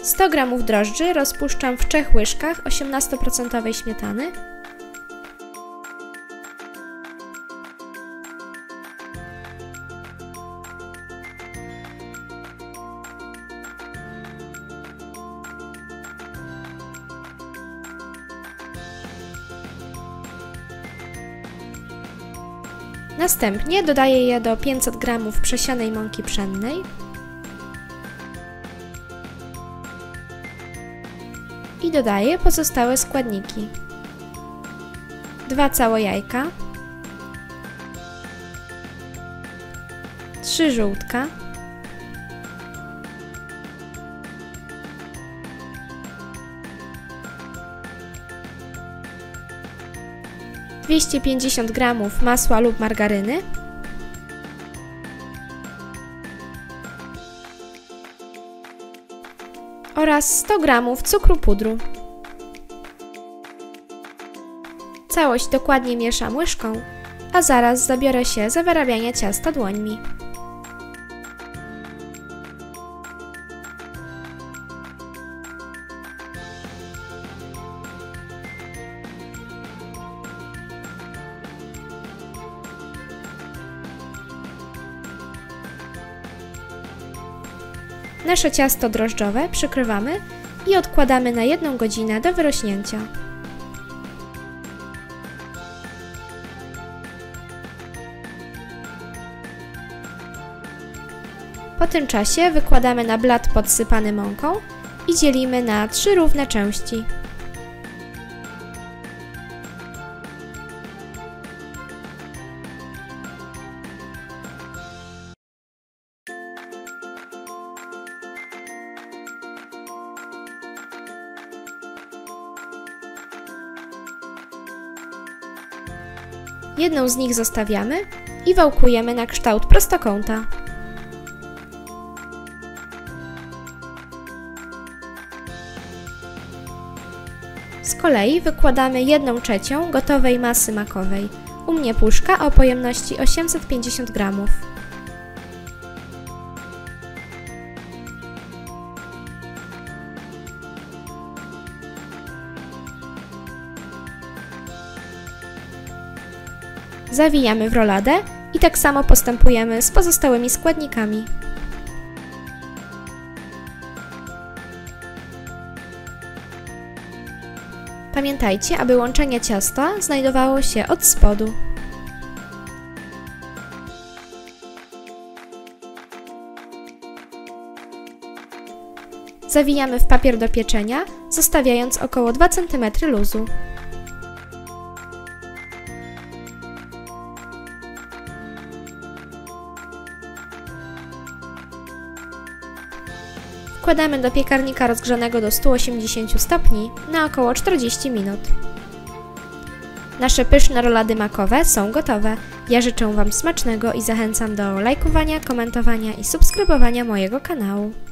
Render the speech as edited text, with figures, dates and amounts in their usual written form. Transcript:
100 g drożdży rozpuszczam w 3 łyżkach 18% śmietany. Następnie dodaję je do 500 g przesianej mąki pszennej i dodaję pozostałe składniki: 2 całe jajka, 3 żółtka, 250 g masła lub margaryny, oraz 100 g cukru pudru. Całość dokładnie mieszam łyżką, a zaraz zabiorę się za wyrabianie ciasta dłońmi. Nasze ciasto drożdżowe przykrywamy i odkładamy na 1 godzinę do wyrośnięcia. Po tym czasie wykładamy na blat podsypany mąką i dzielimy na 3 równe części. Jedną z nich zostawiamy i wałkujemy na kształt prostokąta. Z kolei wykładamy 1/3 gotowej masy makowej. U mnie puszka o pojemności 850 g. Zawijamy w roladę i tak samo postępujemy z pozostałymi składnikami. Pamiętajcie, aby łączenie ciasta znajdowało się od spodu. Zawijamy w papier do pieczenia, zostawiając około 2 cm luzu. Wkładamy do piekarnika rozgrzanego do 180 stopni na około 40 minut. Nasze pyszne rolady makowe są gotowe. Ja życzę Wam smacznego i zachęcam do lajkowania, komentowania i subskrybowania mojego kanału.